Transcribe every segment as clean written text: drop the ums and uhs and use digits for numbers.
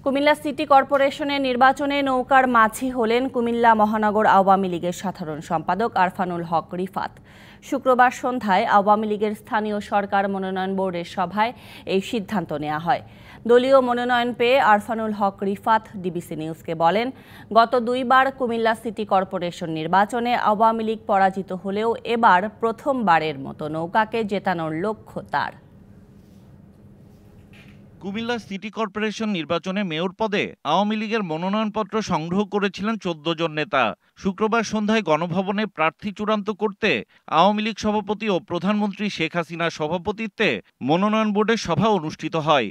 Comilla city কর্পোরেশনের নির্বাচনে নৌকার মাঝি হলেন কুমিল্লা মহানগর আওয়ামী লীগের সাধারণ সম্পাদক আরফানুল হক রিফাত। শুক্রবার সন্ধ্যায় আওয়ামী লীগের স্থানীয় সরকার মনোনয়ন বোর্ডের সভায় এই সিদ্ধান্ত নেওয়া হয়। দলীয় মনোনয়ন পেয়ে আরফানুল হক রিফাত ডিবিসি নিউজকে বলেন, গত দুইবার কুমিল্লা সিটি কর্পোরেশন নির্বাচনে আওয়ামী লীগ পরাজিত হলেও এবার প্রথমবারের মতো নৌকাকে জেতানোর লক্ষ্য তার। কুমিল্লা সিটি কর্পোরেশন নির্বাচনে মেয়র পদে আওয়ামী লীগের মনোনয়নপত্র সংগ্রহ করেছিলেন ১৪ জন নেতা। শুক্রবার সন্ধ্যায় গণভবনে প্রার্থী চূড়ান্ত করতে আওয়ামী লীগ সভাপতি ও প্রধানমন্ত্রী শেখ হাসিনার সভাপতিত্বে মনোনয়ন বোর্ডের সভা অনুষ্ঠিত হয়।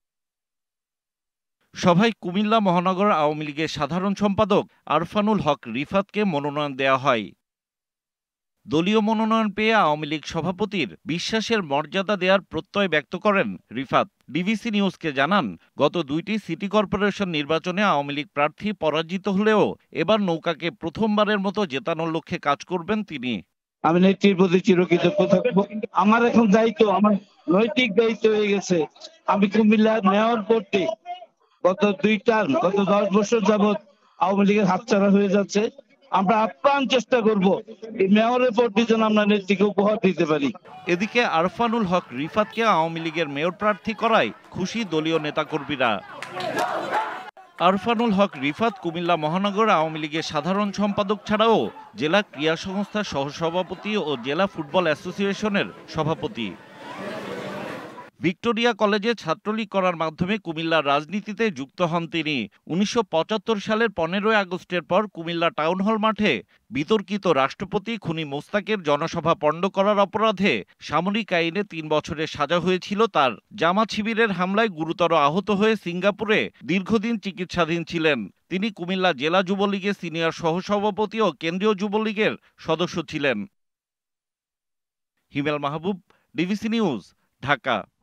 সভায় কুমিল্লা মহানগর আওয়ামী লীগের সাধারণ সম্পাদক আরফানুল হক রিফাতকে মনোনয়ন দেওয়া হয়। দলীয় মনোনয়ন পেয়ে আওয়ামী লীগ সভাপতির বিশ্বাসের মর্যাদা দেওয়ার প্রত্যয় ব্যক্ত করেন রিফাত। ডিবিসি নিউজকে জানান, গত দুইটি সিটি কর্পোরেশন নির্বাচনে আওয়ামী লীগ প্রার্থী পরাজিত হলেও এবার নৌকাকে প্রথমবারের মতো জেতানোর লক্ষ্যে কাজ করবেন তিনি। আমি নেত্রীর প্রতি চিরকৃতজ্ঞ থাকবো। আমার এখন দায়িত্ব, আমার নৈতিক দায়িত্ব হয়ে গেছে। আমি কুমিল্লার মেয়র পদটি গত 10 বছর যাবৎ আওয়ামী লীগের হাতছাড়া হয়ে যাচ্ছে। আমরা আপ্রাণ চেষ্টা করব এই মেয়রের পদটি যেন আমরা নেত্রীকে উপহার দিতে পারি। এদিকে আরফানুল হক রিফাতকে আওয়ামী লীগের মেয়র প্রার্থী করায় খুশি দলীয় নেতাকর্মীরা। আরফানুল হক রিফাত কুমিল্লা মহানগর আওয়ামী লীগের সাধারণ সম্পাদক ছাড়াও জেলা ক্রীড়া সংস্থার সহসভাপতি ও জেলা ফুটবল অ্যাসোসিয়েশনের সভাপতি। ভিক্টোরিয়া কলেজে ছাত্রলীগ করার মাধ্যমে কুমিল্লার রাজনীতিতে যুক্ত হন তিনি। ১৯৭৫ সালের ১৫ আগস্টের পর কুমিল্লা টাউন হল মাঠে বিতর্কিত রাষ্ট্রপতি খুনি মোস্তাকের জনসভা পণ্ড করার অপরাধে সামরিক আইনে ৩ বছরের সাজা হয়েছিল তার। জামাত শিবিরের হামলায় গুরুতর আহত হয়ে সিঙ্গাপুরে দীর্ঘদিন চিকিৎসাধীন ছিলেন। তিনি কুমিল্লা জেলা যুবলীগের সিনিয়র সহসভাপতি ও কেন্দ্রীয় যুবলীগের সদস্য ছিলেন। হিমেল মাহবুব, ডিবিসি নিউজ, ঢাকা।